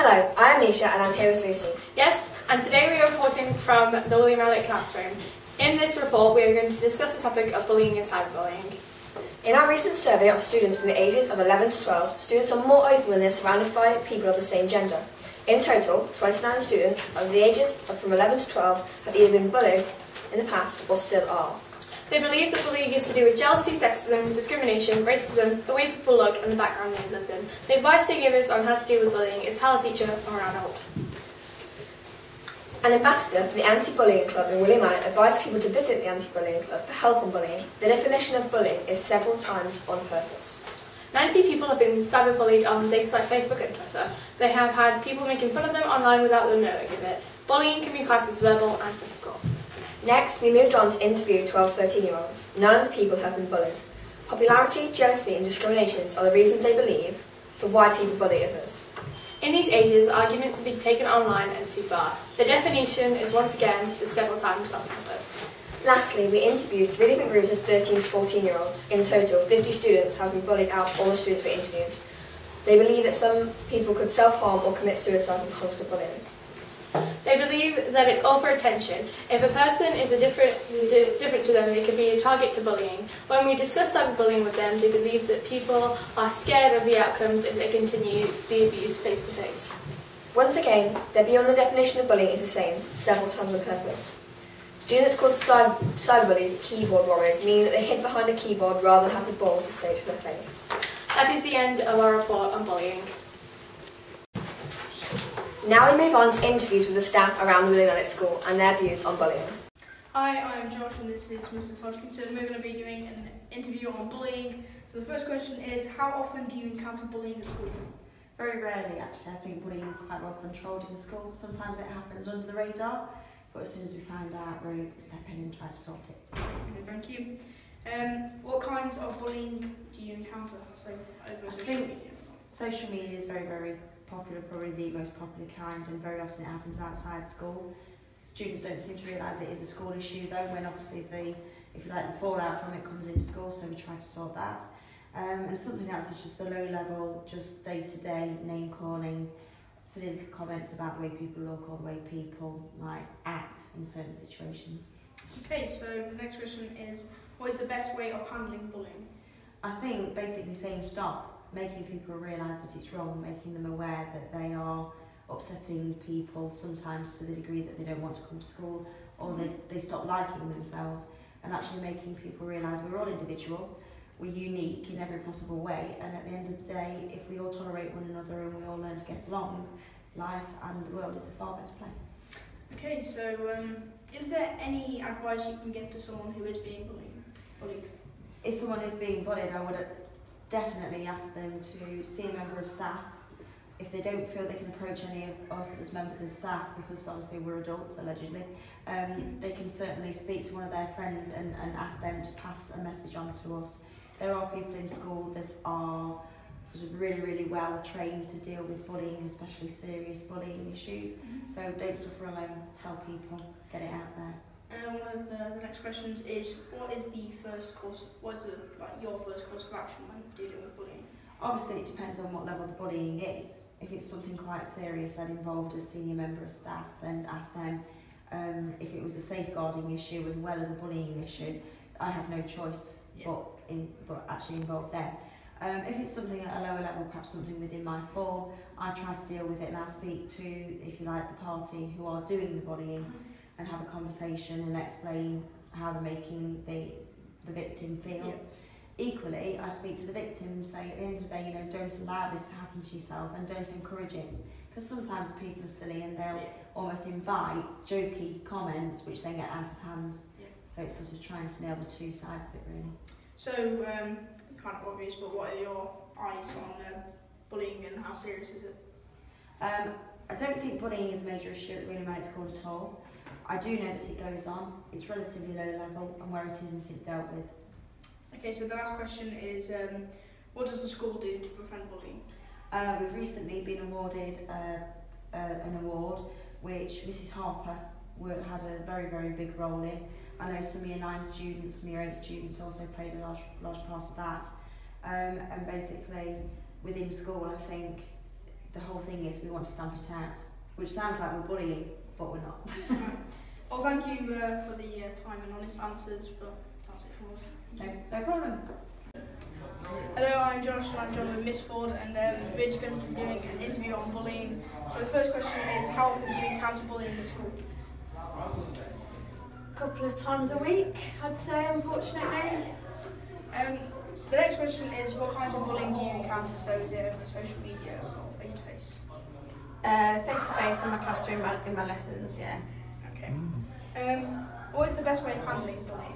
Hello, I'm Mica and I'm here with Lucy. Yes, and today we are reporting from the William Elliott classroom. In this report we are going to discuss the topic of bullying and cyberbullying. In our recent survey of students from the ages of 11 to 12, students are more open when they're surrounded by people of the same gender. In total, 29 students of the ages from 11 to 12 have either been bullied in the past or still are. They believe that bullying is to do with jealousy, sexism, discrimination, racism, the way people look and the background they lived in. The advice they give us on how to deal with bullying is tell a teacher or an adult. An ambassador for the Anti-Bullying Club in William Elliott advised people to visit the Anti-Bullying Club for help on bullying. The definition of bullying is several times on purpose. 90 people have been cyberbullied on things like Facebook and Twitter. They have had people making fun of them online without them knowing of it. Bullying can be classed as verbal and physical. Next, we moved on to interview 12-13-year-olds. None of the people have been bullied. Popularity, jealousy and discriminations are the reasons they believe for why people bully others. In these ages, arguments are being taken online and too far. The definition is once again the several times on purpose. Lastly, we interviewed 3 different groups of 13 to 14-year-olds. In total, 50 students have been bullied out of all the students we interviewed. They believe that some people could self-harm or commit suicide from constant bullying. They believe that it's all for attention. If a person is different to them, they can be a target to bullying. When we discuss cyberbullying with them, they believe that people are scared of the outcomes if they continue the abuse face to face. Once again, their view on the definition of bullying is the same, several times on purpose. Students call cyberbullies keyboard warriors, meaning that they hid behind a keyboard rather than have the balls to say it to their face. That is the end of our report on bullying. Now we move on to interviews with the staff around the William Elliott School and their views on bullying. Hi, I'm Josh and this is Mrs. Hodgkinson. We're going to be doing an interview on bullying. So the first question is, how often do you encounter bullying at school? Very rarely, actually. I think bullying is quite well controlled in the school. Sometimes it happens under the radar, but as soon as we find out, we step in and try to sort it. Okay, thank you. What kinds of bullying do you encounter? So, over social media? Social media is very, very popular, probably the most popular kind, and very often it happens outside school. Students don't seem to realise it is a school issue though, when obviously the fallout from it comes into school, so we try to sort that. And something else is just the low level, just day-to-day name calling, silly little comments about the way people look or the way people might act in certain situations. Okay, so the next question is, what is the best way of handling bullying? I think basically saying stop, making people realise that it's wrong, making them aware that they are upsetting people sometimes to the degree that they don't want to come to school, or they stop liking themselves, and actually making people realise we're all individual, we're unique in every possible way, and at the end of the day, if we all tolerate one another and we all learn to get along, life and the world is a far better place. Okay, so is there any advice you can give to someone who is being bullied? If someone is being bullied, I would definitely ask them to see a member of staff. If they don't feel they can approach any of us as members of staff, because obviously we're adults allegedly, they can certainly speak to one of their friends and ask them to pass a message on to us. There are people in school that are sort of really, really well trained to deal with bullying, especially serious bullying issues. So don't suffer alone, tell people, get it out there. One of the next questions is, what is your first course of action when dealing with bullying? Obviously it depends on what level the bullying is. If it's something quite serious, I'd involve a senior member of staff and ask them if it was a safeguarding issue as well as a bullying issue. I have no choice but actually involve them. If it's something at a lower level, perhaps something within my form, I try to deal with it and I'll speak to, if you like, the party who are doing the bullying and have a conversation and explain how they're making the victim feel. Yeah. Equally, I speak to the victim and say, at the end of the day, don't allow this to happen to yourself and don't encourage it. Because sometimes people are silly and they'll almost invite jokey comments which then get out of hand. Yeah. So it's sort of trying to nail the two sides of it, really. So, kind of obvious, but what are your eyes on bullying and how serious is it? I don't think bullying is a major issue at the William Elliott School at all. I do know that it goes on, it's relatively low level, and where it isn't, it's dealt with. Okay, so the last question is, what does the school do to prevent bullying? We've recently been awarded an award which Mrs. Harper had a very, very big role in. I know some Year 9 students, some Year 8 students also played a large part of that. And basically, within school, I think the whole thing is we want to stamp it out, which sounds like we're bullying, but we're not. Well, thank you for the time and honest answers, but that's it from us. No problem. Hello, I'm Josh and I'm joined with Miss Ford, and we're just going to be doing an interview on bullying. So the first question is, how often do you encounter bullying at school? A couple of times a week, I'd say, unfortunately. The next question is, what kinds of bullying do you encounter? So is it over social media or face-to-face? Face-to-face in my classroom, in my lessons, yeah. Okay. What is the best way of handling bullying?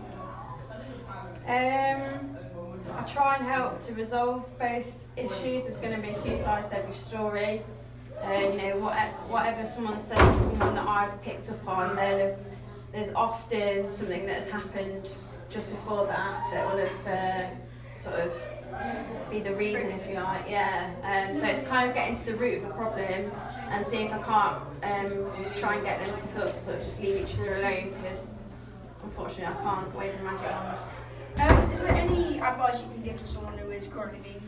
I try and help to resolve both issues. There's going to be two sides to every story. You know, whatever someone says to someone that I've picked up on, there's often something that has happened just before that will have sort of be the reason, if you like. Yeah. So it's kind of getting to the root of the problem and see if I can't try and get them to sort of just leave each other alone, because unfortunately I can't wave a magic wand. Is there any advice you can give to someone who is currently being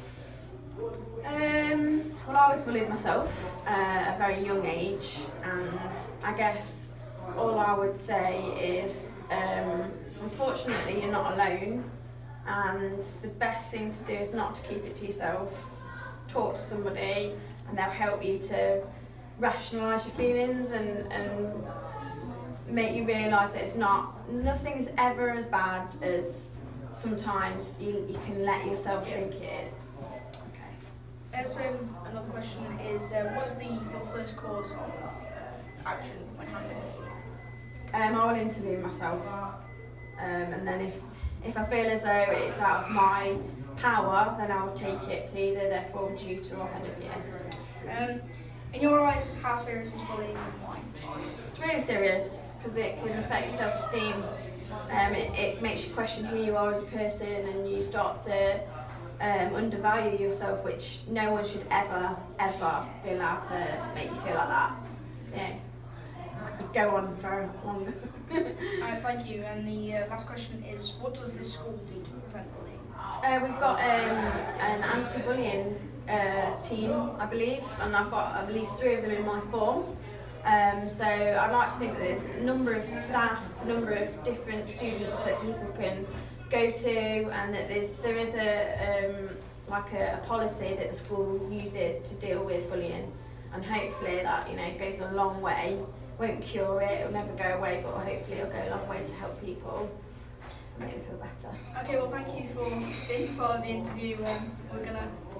bullied? Well, I was bullied myself at a very young age, and I guess all I would say is unfortunately you're not alone, and the best thing to do is not to keep it to yourself. Talk to somebody and they'll help you to rationalise your feelings and make you realise that nothing's ever as bad as sometimes you can let yourself think it is. Okay. So another question is, what's your first cause of action when handling it? I will interview myself, and then if I feel as though it's out of my power, then I'll take it to either their form tutor or head of year. In your eyes, how serious is bullying and why? It's really serious because it can affect self-esteem. It makes you question who you are as a person, and you start to undervalue yourself, which no one should ever be allowed to make you feel like that. Yeah. I could go on for long. Thank you. And the last question is, what does this school do to prevent bullying? We've got an anti-bullying team, I believe, and I've got at least 3 of them in my form. So I'd like to think that there's a number of staff, a number of different students that people can go to, and that there is a policy that the school uses to deal with bullying, and hopefully that goes a long way. Won't cure it, it'll never go away, but hopefully it'll go a long way to help people and make them feel better. Okay, well thank you for being part of the interview. We're gonna